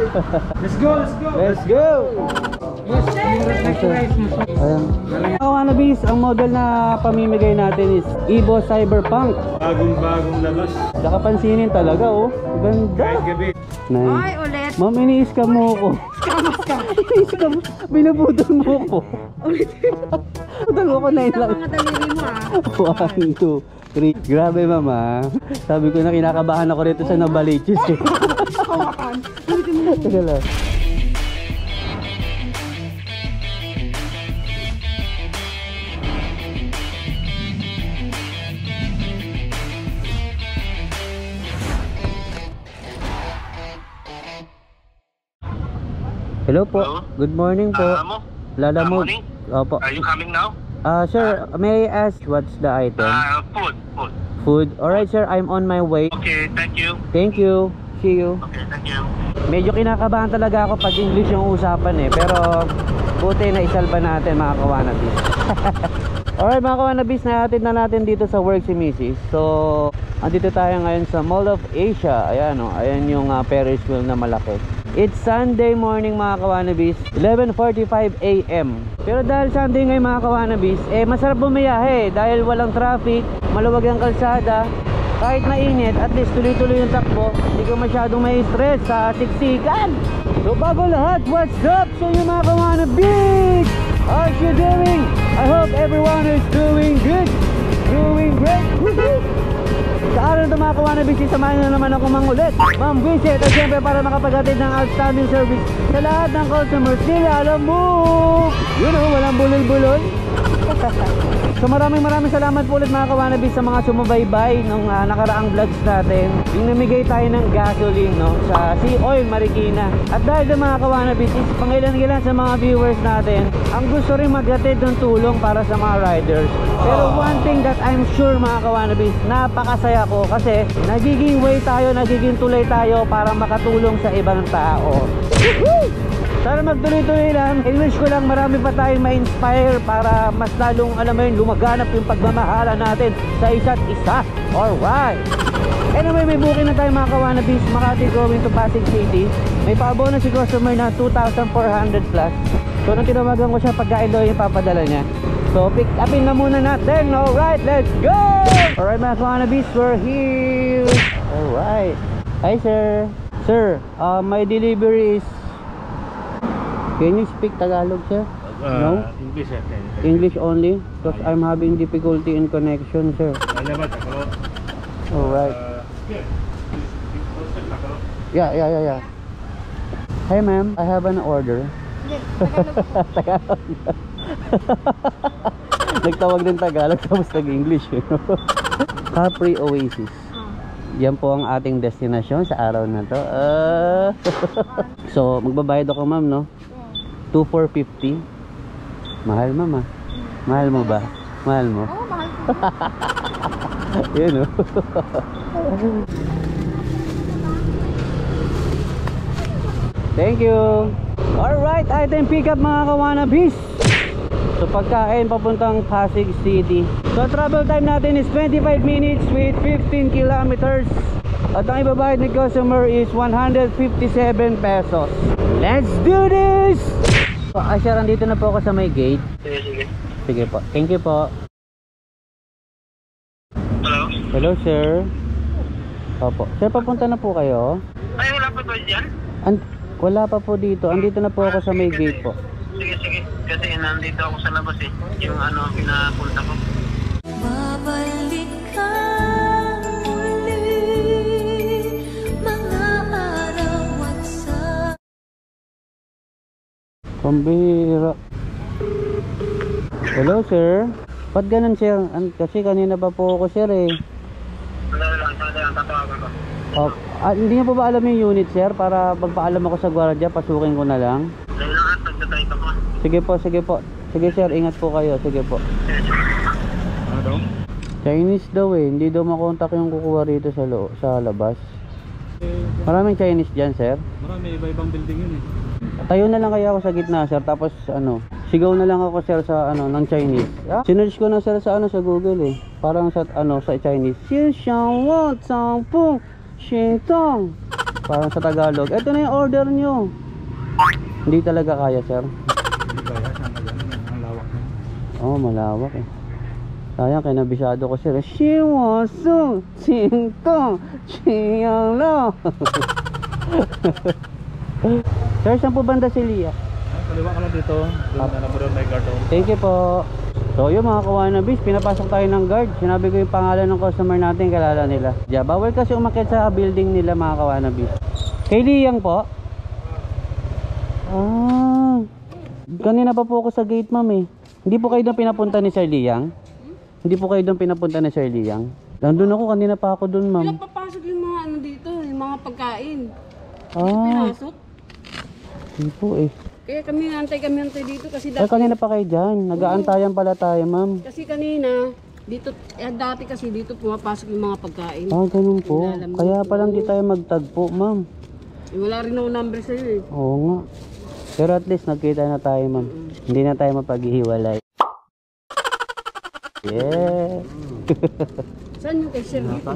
Let's go, let's go. Let's go! Ayan. Wannabies, ang model na pamimigay natin is Evo Cyberpunk. Bagong labas. Saka pansinin talaga, oh. Ganda. Kahit gabi. Ay, ulit. Ma'am, iniiskam mo ko. Iniiskam mo. Binabudol mo ko. Ulit. Budol mo ko na lang. Mga daliri mo, ah. 1, 2, 3. Grabe, mama. Sabi ko na kinakabahan ako rito sa Navaliches eh. Teka lang. Hello po. Hello? Good morning po. Lalamove. Morning. Opo. Are you coming now? Sir, may I ask what's the item? Food. Food. Alright sir, I'm on my way. Okay, thank you. Thank you. See you. Okay, thank you. Medyo kinakabahan talaga ako pag English yung usapan eh. Pero buti na isalba natin mga kawanabis. Alright mga kawanabis, nahatid na natin dito sa work si Mrs. So, andito tayo ngayon sa Mall of Asia. Ayan o, ayan yung Ferris wheel na malaki. It's Sunday morning mga kawanabis, 11:45 AM. Pero dahil Sunday ngayon mga kawanabis, masarap bumiyahe dahil walang traffic, maluwag ang kalsada. Kahit mainit, at least tuloy-tuloy yung takbo. Hindi ko masyadong may stress sa siksikan. So bago lahat, what's up sa inyo mga kawanabis? How's you doing? I hope everyone is doing good, doing great. Sa araw na mga kawanabis, samahan na naman ako mangulit, Ma'am Vincent, at syempre para makapaghatid ng outstanding service sa lahat ng customers nila. Alam mo, you know, walang bulol-bulol. So maraming salamat po ulit mga kawanabis sa mga sumubaybay nung nakaraang vlogs natin. Yung namigay tayo ng gasoline, no, sa Sea Oil Marikina. At dahil sa mga kawanabis, pangilan-ilan sa mga viewers natin ang gusto rin maghatid ng tulong para sa mga riders. Pero one thing that I'm sure mga kawanabis, napakasaya ko kasi nagiging way tayo, nagiging tulay tayo para makatulong sa ibang tao. Sana magtuloy-tuloy lang. I wish ko lang marami pa tayong ma-inspire para mas lalong, alam mo yun, lumaganap yung pagmamahala natin sa isa't isa. Alright. Anyway, may booking na tayo mga kawanabis. Makati going to Pasig City. May pa-bonus si customer na 2,400 plus. So nung tinawagan ko siya, pagkain daw yung papadala niya. So pick upin na muna natin. Alright, let's go! Alright mga kawanabis, we're here. Alright. Hi sir. Sir, my delivery is... Can you speak Tagalog, sir? No? English, sir. English only? Because I'm having difficulty in connection, sir. Alright. Yeah. Hey, ma'am. I have an order. Tagalog. Nagtawag din Tagalog tapos nag-English. Capri Oasis. Yan po ang ating destinasyon sa araw na to. So, magbabayad ako, ma'am, no? 2,450. Mahal, mama. Mahal mo ba? Mahal mo? Oo, mahal ko. Yun, oh. Thank you. Alright, item pick up mga kawanabis. So pagkain papuntang Pasig City. So travel time natin is 25 minutes with 15 kilometers. At ang ibabayad ni customer is 157 pesos. Let's do this! So, sir, andito na po ako sa may gate. Sige. Sige po. Thank you po. Hello? Hello, sir. Opo. Sir, papunta na po kayo? Ay, wala pa ba dyan? Wala pa po dito. Andito na po ako sa may gate po. Sige. Kasi nandito ako sa labas eh. Yung pinapunta ko. Babalik ka muli, mga araw at sa... Pambihira. Hello, sir. Ba't ganun, sir? Kasi kanina pa po ako, sir, eh. Wala lang, tatawagan ko. Oh, hindi niyo po ba alam yung unit, sir? Para pagpaalam ako sa gwardiya, pasukin ko na lang. Dahil lang at nagtatay ka pa. Sige po. Sige, sir, ingat po kayo. Sige po. Ano daw? Chinese daw eh. Hindi daw makontak yung kukuha rito sa labas. Maraming Chinese dyan, sir. Marami, iba-ibang building yun eh. Tayo na lang kaya ako sa gitna, sir. Tapos sigaw na lang ako, sir, sa ng Chinese. Sinerge ko na, sir, sa sa Google eh. Parang sa sa Chinese. Xin xiang wo zhang fu xin tong. Parang sa Tagalog. Ito na yung order nyo. Hindi talaga kaya, sir. Hindi kaya, sana gano'n. Ang lawak na. Oo, malawak eh. Sayang, kinabisado ko, sir. Shiwasu, Chinto, Chiyalo. Sir, saan po banda si Lia? Kaliwa ka lang dito. Doon na naman may guard doon. Thank you po. So yun mga kawanabis, pinapasok tayo ng guard. Sinabi ko yung pangalan ng customer natin, kalala nila. Yeah, bawal kasi umakyat sa building nila mga kawanabis. Kay Liyang po? Ah, kanina pa po ako sa gate, ma'am eh. Hindi po kayo doon pinapunta ni Sir Liyang? Hindi po kayo doon pinapunta ni Sir Liyang? Nandun ako, kanina pa ako doon, ma'am. Pinapapasok yung mga ano dito, yung mga pagkain. Ah, Pinasok. hindi po eh. Kaya kami antay dito kasi Ay, dati, kanina pa kayo dyan. Nag-aantayan pala tayo, ma'am. kasi kanina dito dati kasi dito pumapasok yung mga pagkain. Ah, ganun po. Kaya palang di tayo magtagpo, ma'am. Eh, wala rin ako number sa iyo eh. Oo nga. Pero at least nagkita na tayo, ma'am. Hindi na tayo mapaghihiwalay. Yeah. Saan yung kay Sir dito?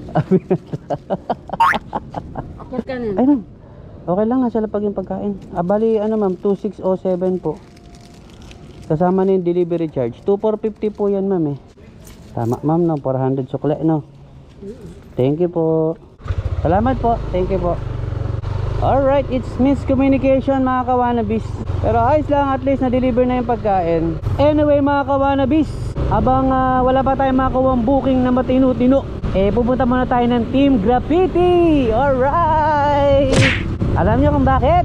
Akor ka na. Ay, ma'am. Okay lang, nasa lapag yung pagkain. Bali, ano ma'am, 2607 po. Kasama na yung delivery charge. 2450 po yan, ma'am eh. Tama, ma'am, no? 400 sukle, no? Thank you po. Salamat po. Thank you po. Alright, it's miscommunication mga kawanabis. Pero ayos lang, at least na-deliver na yung pagkain. Anyway mga kawanabis, habang wala pa tayong makawang booking na matino-tino, pupunta muna tayo ng Team Graffiti. Alright! Alam niyo kung bakit?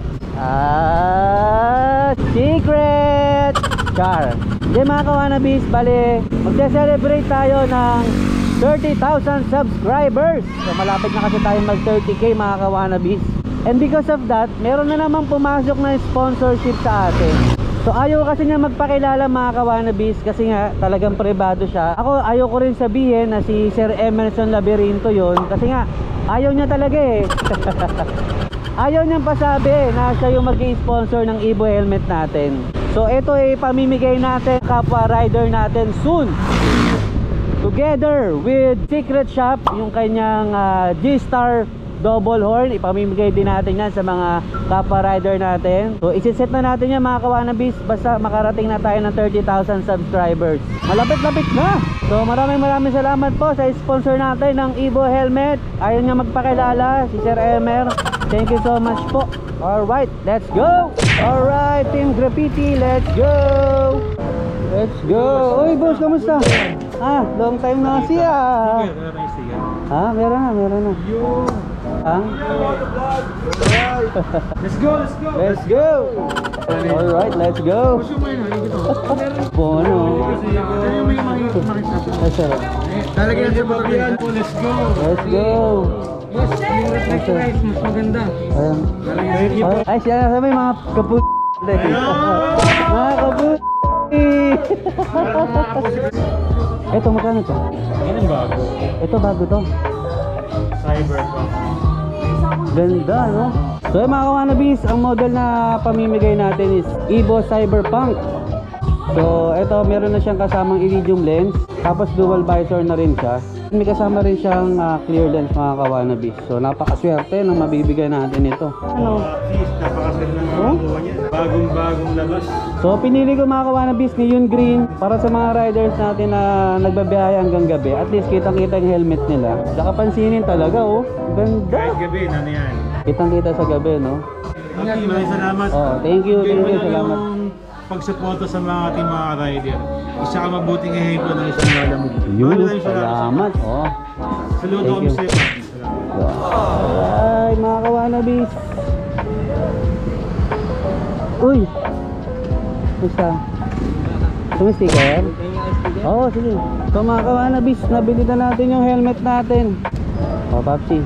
Secret! Char! Hindi mga kawanabis, bali, magse-celebrate tayo ng 30,000 subscribers. So malapit na kasi tayo mag 30k mga kawanabis. And because of that, meron na namang pumasok na sponsorship sa atin. So ayaw kasi niya magpakilala mga kawanabis kasi nga talagang privado siya. Ako ayaw ko rin sabihin na si Sir Emerson Laberinto yon kasi nga ayaw niya talaga eh. Ayaw niyang pasabi na siya yung mag-i-sponsor ng Evo helmet natin. So ito ay pamimigay natin kapwa rider natin soon. Together with Secret Shop, yung kanyang G-Star double horn, ipamimigay din natin yan sa mga kapwa rider natin. So isiset na natin yan mga kawanabis basta makarating na tayo ng 30,000 subscribers. Malapit-lapit na. So maraming salamat po sa sponsor natin ng Evo helmet. Ayaw niya magpakilala, si Sir Emer. Thank you so much po. Alright, let's go. Alright, Team Graffiti, let's go. Let's go. Uy boss, kamusta? Long time no see ah. Meron na. Let's go, let's go. Let's go. Alright, let's go. Bono. Yes, sir. Talagyan sa babihan po, let's go. Let's go. Mas maganda. Ayan. Ay, siya na sabi mga kaput. Mga kaput. Ito, magkano to? Yan ang bago. Ito, bago to. Cyberpunk. Ganda, no? So, mga kawanabis, ang model na pamimigay natin is Evo Cyberpunk. So, ito, meron na siyang kasamang iridium lens. Tapos, dual visor na rin siya. May kasama rin siyang clear lens mga kawanabis. So, napakaswerte na mabibigay natin ito. Ano? Napakaswerte ng mga kuha niya. Bagong labas. So, pinili ko mga kawanabis neon green para sa mga riders natin na nagbabiyahe hanggang gabi. At least, kitang-kita yung helmet nila. Saka pansinin talaga, oh. Ganda. Kahit gabi, ano yan? Kitang-kita sa gabi, no? Okay, maraming salamat. Oh, thank you, salamat. Pagsuporta sa mga ating mga rider. Isa ka mabuting ehemplo ng isang lalamog. Yun, salamat. Oh. Saludo kami sa iyo. Alright, mga kawanabis. Uy! Basta. Itong sticker? Oo, sige. So mga kawanabis, nabili na natin yung helmet natin. O, Papsi.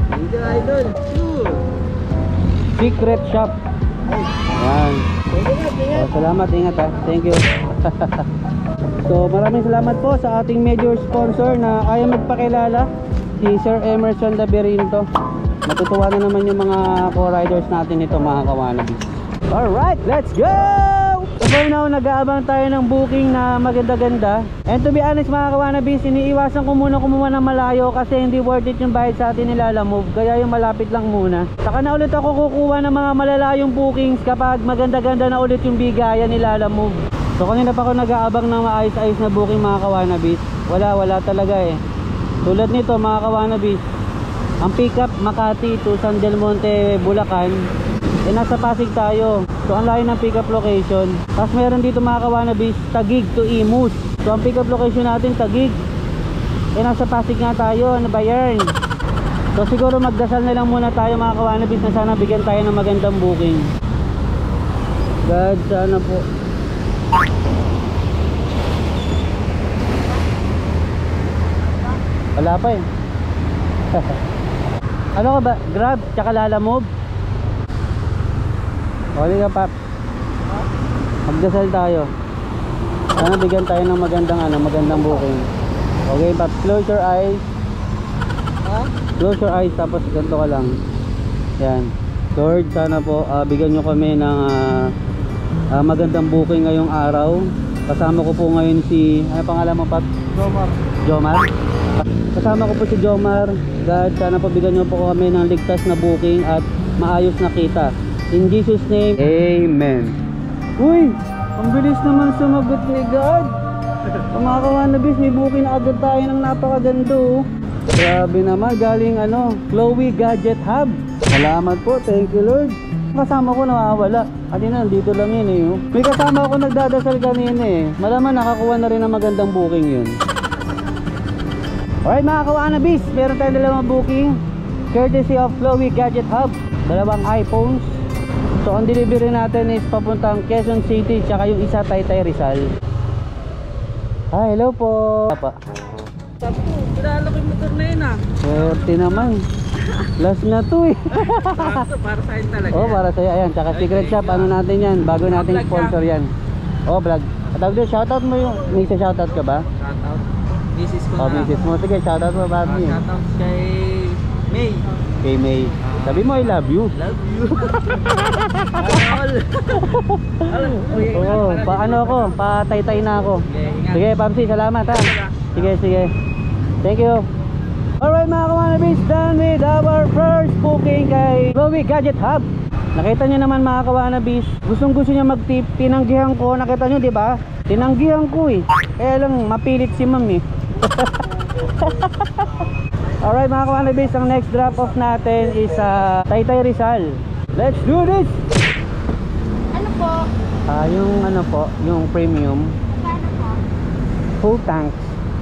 Secret Shop. Ayan. Salamat, ingat ha. Thank you. So maraming salamat po sa ating major sponsor na ayaw magpakilala, si Sir Emerson Laberinto. Matutuwa na naman yung mga co-riders natin ito mga kawanabis. Alright, let's go! So for now, nag-aabang tayo ng booking na maganda-ganda. And to be honest mga kawanabis, iniiwasan ko muna kumuha ng malayo kasi hindi worth it yung bayad sa atin nila Lalamove. Kaya yung malapit lang muna. Saka na ulit ako kukuha ng mga malalayong bookings kapag maganda-ganda na ulit yung bigayan nila Lalamove. So kanina pa ako nag-aabang ng maayos-ayos na booking mga kawanabis. Wala talaga eh. Tulad nito mga kawanabis, ang pick-up Makati to San Del Monte, Bulacan, nasa Pasig tayo. So ang layo ng pick-up location. Tapos meron dito mga kawanabis, Taguig to Imus. So ang pick-up location natin Taguig, nasa Pasig nga tayo. Ano ba yan? So siguro magdasal na lang muna tayo mga kawanabis na sana bigyan tayo ng magandang booking. God, sana po. Wala pa eh. Ano ka ba? Grab tsaka Lalamove? Okay ka Pap. Magdasal tayo. Sana bigyan tayo ng magandang booking. Okay Pap, close your eyes. Close your eyes tapos ganito ka lang. Yan. Lord, sana po bigyan nyo kami ng magandang booking ngayong araw. Kasama ko po ngayon si, ano pangalan mo Pap? Jomar. Kasama ko po si Jomar. God, sana pabigyan nyo po kami ng ligtas na booking at maayos na kita. In Jesus name, Amen. Uy, ang bilis naman sumagot ni God. Mga kawanabis, may booking na agad tayo ng napakaganda oh. Grabe naman, galing Chloe Gadget Hub. Salamat po, thank you Lord. Kasama ko nawawala. Kanina nandito lang yun eh oh. May kasama ako nagdadasal kanina eh. Malaman nakakuha na rin ng magandang booking yun. Alright mga kawanabis, meron tayong dalawang booking courtesy of Chloe Gadget Hub. Dalawang iPhones. So ang delivery natin is papuntang Quezon City, tsaka yung isa Taytay Rizal. Hi, hello po. Sabi ko, kilala ko yung motor na yun ah. Swerte naman. Last na to eh. Para sa'yo talaga. Oh, para sa'yo. Ayan, tsaka secret shop. Ano natin yan? Bago nating sponsor yan. Oh, vlog. Atawag doon, shoutout mo yung... May isa shoutout ka ba? Shoutout. Misis ko Oh, misis mo. Sige, shoutout mo, Bobby. Shoutout kay May. Kay May. Sabi mo, I love you. Love you. Oo, paano ako? Pataytay na ako. Sige, Pamsi, salamat ha. Sige. Thank you. Alright mga kawanabis, done with our first booking kay Chloe Gadget Hub. Nakita nyo naman mga kawanabis, gustong gusto niya mag-tip. Tinanggihan ko, nakita nyo diba? Tinanggihan ko eh. Kaya lang mapilit si ma'am eh. Alright mga kawanabis, ang next drop off natin is Taytay Rizal. Let's do this! Ano po? Yung premium Paano po? full tanks.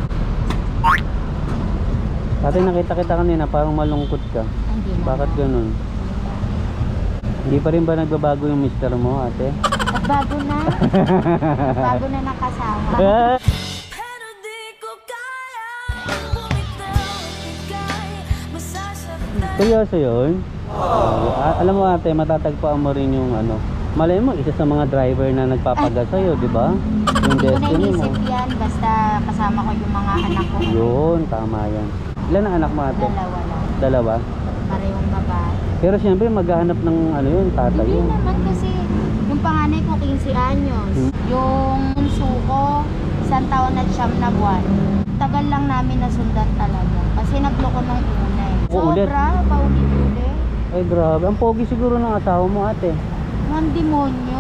Dati nakita kita kanina parang malungkot ka. Hindi na. Bakit ganun? Hindi pa rin ba nagbabago yung mister mo, ate? At bago na. Bago na nakasawa. Pero di ko kaya bumitaw, ika'y masasaktan. Seryoso yun? Alam mo ate, matatagpuan mo rin yung malay mo, isa sa mga driver na nagpapaga sa'yo, di ba? Yung Hindi ko destiny mo. naisip yan. Basta kasama ko yung mga anak ko. Yun, tama yan. Ilan ang anak mo ate? Dalawa lang. Dalawa? Parehong babae. Pero siyempre maghahanap ng yun, tatay Hindi yun. naman kasi yung panganay ko 15 anyos. Yung bunso ko 1 taon at 9 na buwan. Tagal lang namin nasundan talaga. Kasi nagloko ng una eh. Uulit? Sobra, paulit-ulit. Ay grabe, ang pogi siguro ng asawa mo ate. Ang demonyo.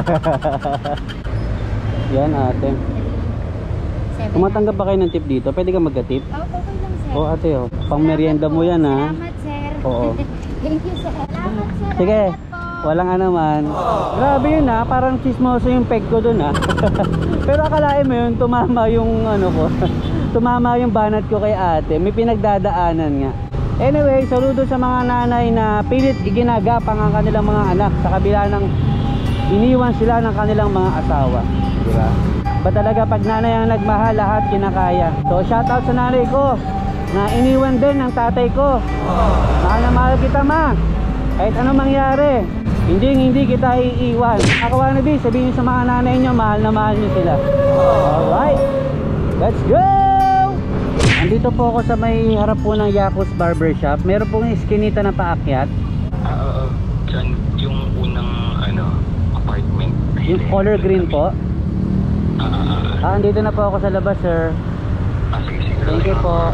Yan ate. 7 Tumatanggap ba kayo ng tip dito? Pwede ka magka-tip? Oh, okay lang sir. O ate oh, pang merienda mo yan ha. Salamat sir. Oo. Thank you sir. Salamat sir. Sige, Ingat po. walang anuman. Grabe yun ha, parang chismoso yung peg ko dun ha. Pero akalain mo yun, tumama yung ko. Tumama yung banat ko kay ate. May pinagdadaanan nga. Anyway, saludo sa mga nanay na pilit iginagapang ang kanilang mga anak sa kabila ng iniwan sila ng kanilang mga asawa. Diba? Ba talaga pag nanay ang nagmahal, lahat kinakaya. So shoutout sa nanay ko na iniwan din ng tatay ko. Mahal na mahal kita ma. Kahit anong mangyari, hindi kita iiwan. Ako Wannabe, sabihin nyo sa mga nanay nyo, mahal na mahal nyo sila. Alright, let's go! Andito po ako sa may harap po ng Yakos Barbershop. Meron pong iskinita na paakyat. Dyan yung unang apartment. Yung color green po. Andito na po ako sa labas, sir. Sige. Thank you po.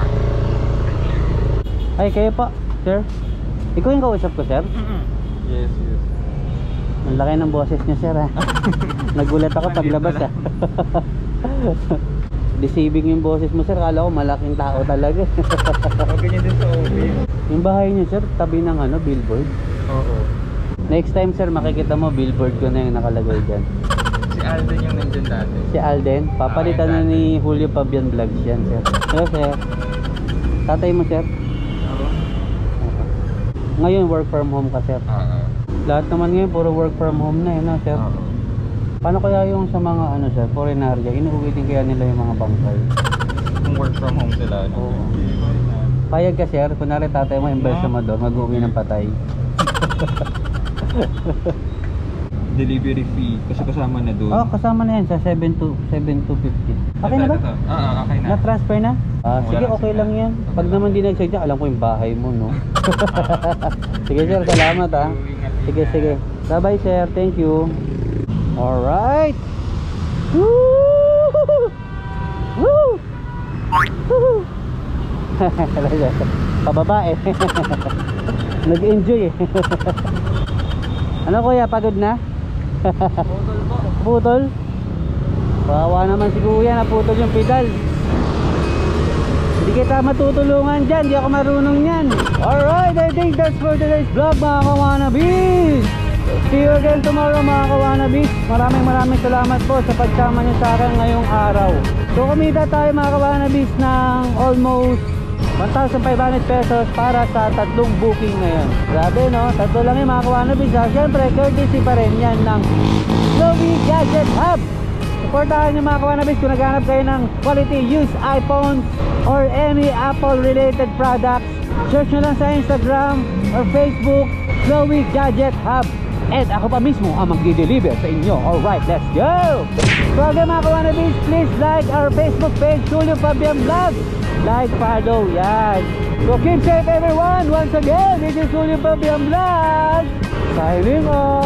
Ay, kayo po, sir. Ikaw yung kausap ko, sir? Yes. Ang laki ng boses niya, sir, ha? Nagulat ako paglabas, ha? Deceiving yung boses mo, sir. Kala ko malaking tao talaga. Okay niya din sa OB. Yung bahay niyo, sir, tabi ng billboard. Oo. Next time, sir, makikita mo billboard ko na yung nakalagay dyan. Si Alden yung nandyan dati. Si Alden, papalitan na ni Julio Pabian Vlogs yan, sir. Hello, sir. Tatay mo, sir? Oo. Ngayon, work from home ka, sir. Oo. Lahat naman ngayon, puro work from home na, no, sir? Paano kaya yung sa mga, sir, foreignarya, inuwi din kaya nila yung mga bangkay? Kung work from home sila. Oo. Payag ka, sir, kunwari tatay mo, embalsamador, mag-uwi ng patay. Delivery fee kasi kasama na doon. Kasama na yan sa 7,250. Okay na ba? Okay na. Na-transfer na? Sige, Wala okay kasi lang yan. Pag naman di nagsadya, alam ko yung bahay mo, no? Sige, sir, salamat, ha? Sige. Bye-bye, sir. Thank you. Alright. Woo! Woo! Woo! Pababa, eh. Nag-enjoy, eh. Ano, kuya? Pagod na? Putol po. Putol? Bawa naman si kuya, naputol yung pedal. Hindi kita matutulungan dyan, di ako marunong yan. Alright, I think that's for today's vlog, mga kawanabis. See you again tomorrow, mga kawanabis. Maraming salamat po sa pagsama niyo sa akin ngayong araw. So kumita tayo, mga kawanabis, ng almost 1,500 pesos para sa 3 booking ngayon. Grabe, no? 3 lang yung mga kawanabis, ha? Siyempre, courtesy pa rin yan ng Chloe Gadget Hub. Supportahan nyo, mga kawanabis, kung naghanap kayo ng quality used iPhones or any Apple related products. Search nyo lang sa Instagram or Facebook, Chloe Gadget Hub. And ako pa mismo ang magdi-deliver sa inyo. Alright, let's go! So again, mga kawanabis, please like our Facebook page, Julio Pabian Vlogs. Like, follow, yan. So keep safe, everyone. Once again, this is Julio Pabian Vlogs. Signing off.